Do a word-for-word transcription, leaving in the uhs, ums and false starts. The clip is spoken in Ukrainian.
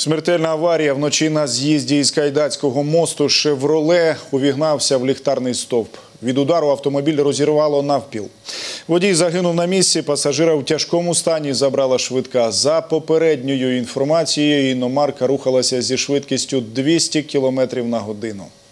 Смертельна аварія вночі на з'їзді із Кайдацького мосту. «Шевроле» увігнався в ліхтарний стовп. Від удару автомобіль розірвало навпіл. Водій загинув на місці, пасажира в тяжкому стані забрала швидка. За попередньою інформацією, іномарка рухалася зі швидкістю двісті кілометрів на годину.